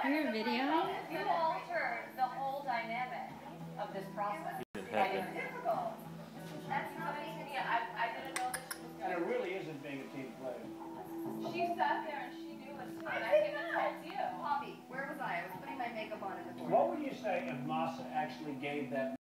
Your video? You altered the whole dynamic of this process. And it's difficult. That's not me. I didn't know that she was And it really isn't being a team player. She sat there and she knew it too. And I came and told you. Poppy, where was I? I was putting my makeup on in the morning. What would you say if Masa actually gave that